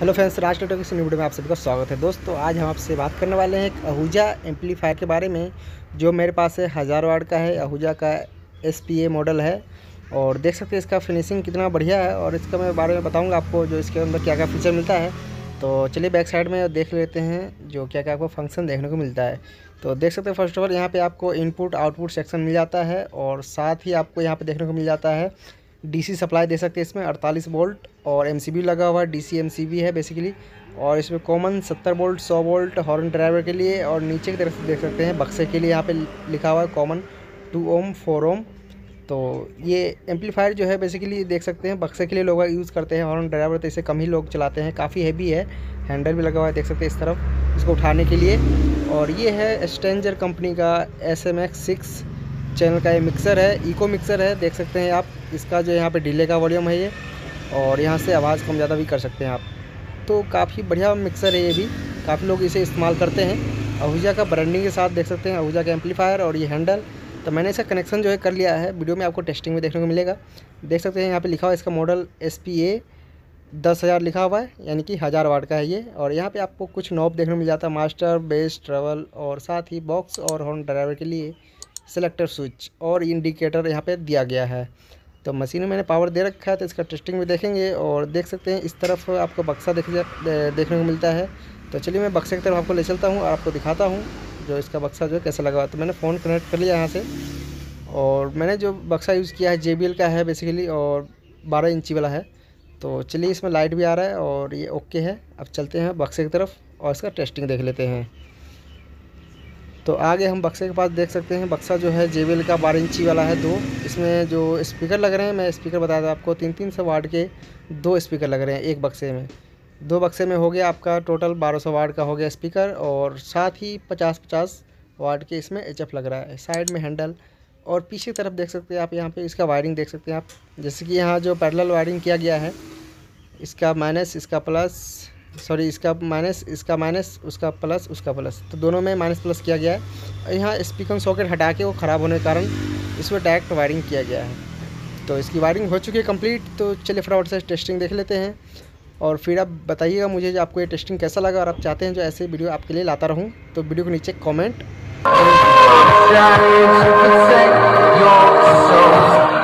Hello friends, Raj techno की video में आप सभी का स्वागत है। दोस्तों, आज हम आपसे बात करने वाले हैं एक आहूजा एम्पलीफायर के बारे में जो मेरे पास है। 1000 वाट का है, आहूजा का SPA मॉडल है और देख सकते हैं इसका फिनिशिंग कितना बढ़िया है और इसका मैं बारे में बताऊंगा आपको जो इसके अंदर क्या क्या फीचर मिलता है। तो चलिए बैक साइड में देख लेते हैं जो क्या क्या आपको फंक्शन देखने को मिलता है। तो देख सकते हैं फर्स्ट ऑफ ऑल यहाँ पर आपको इनपुट आउटपुट सेक्शन मिल जाता है और साथ ही आपको यहाँ पर देखने को मिल जाता है DC सप्लाई दे सकते हैं इसमें 48 वोल्ट और MCB लगा हुआ है। DC MCB है बेसिकली। और इसमें common 70 volt 100 volt horn driver के लिए और नीचे की तरफ देख सकते हैं बक्से के लिए यहाँ पे लिखा हुआ है कॉमन 2 ओम 4 ओम। तो ये एम्पलीफायर जो है बेसिकली देख सकते हैं बक्से के लिए लोग यूज़ करते हैं। हॉर्न ड्राइवर तो इसे कम ही लोग चलाते हैं, काफ़ी हैवी है। हैंडल भी लगा हुआ है देख सकते हैं इस तरफ इसको उठाने के लिए। और ये है स्ट्रेंजर कंपनी का SMX6 चैनल का ये मिक्सर है, इको मिक्सर है। देख सकते हैं आप इसका जो यहाँ पे डिले का वॉल्यूम है ये, और यहाँ से आवाज़ कम ज़्यादा भी कर सकते हैं आप। तो काफ़ी बढ़िया मिक्सर है ये भी, काफ़ी लोग इसे इस्तेमाल करते हैं। आहूजा का ब्रांडिंग के साथ देख सकते हैं आहूजा का एम्पलीफायर और ये हैंडल। तो मैंने इसका कनेक्शन जो है कर लिया है, वीडियो में आपको टेस्टिंग में देखने को मिलेगा। देख सकते हैं यहाँ पर लिखा हुआ है इसका मॉडल SPA 10,000 लिखा हुआ है, यानी कि 1000 वाट का है ये। और यहाँ पे आपको कुछ नॉब देखने को मिल जाता है, मास्टर, बेस, ट्रबल और साथ ही बॉक्स और हॉर्न ड्राइवर के लिए सेलेक्टर स्विच और इंडिकेटर यहाँ पे दिया गया है। तो मशीन में मैंने पावर दे रखा है तो इसका टेस्टिंग भी देखेंगे। और देख सकते हैं इस तरफ आपको बक्सा देखने को मिलता है। तो चलिए मैं बक्से की तरफ आपको ले चलता हूँ और आपको दिखाता हूँ जो इसका बक्सा जो है कैसे लगा हुआ। तो मैंने फ़ोन कनेक्ट कर लिया यहाँ से और मैंने जो बक्सा यूज़ किया है JBL का है बेसिकली और 12 इंची वाला है। तो चलिए इसमें लाइट भी आ रहा है और ये ओके है। अब चलते हैं बक्से की तरफ और इसका टेस्टिंग देख लेते हैं। तो आगे हम बक्से के पास देख सकते हैं बक्सा जो है JBL का 12 इंची वाला है। दो इसमें जो स्पीकर लग रहे हैं, मैं स्पीकर बता दूं आपको 300 वाट के 2 स्पीकर लग रहे हैं एक बक्से में। 2 बक्से में हो गया आपका टोटल 1200 वाट का हो गया स्पीकर और साथ ही 50-50 वाट के इसमें HF लग रहा है। साइड में हैंडल और पीछे की तरफ देख सकते हैं आप, यहाँ पे इसका वायरिंग देख सकते हैं आप। जैसे कि यहाँ जो पैरेलल वायरिंग किया गया है, इसका माइनस इसका प्लस, सॉरी इसका माइनस इसका माइनस, उसका प्लस उसका प्लस, तो दोनों में माइनस प्लस किया गया है। यहाँ स्पीकर सॉकेट हटा के वो ख़राब होने के कारण इसमें डायरेक्ट वायरिंग किया गया है। तो इसकी वायरिंग हो चुकी है कंप्लीट। तो चलिए फटाफट से टेस्टिंग देख लेते हैं और फिर आप बताइएगा मुझे जो आपको ये टेस्टिंग कैसा लगा और आप चाहते हैं जो ऐसे वीडियो आपके लिए लाता रहूँ तो वीडियो के नीचे कॉमेंट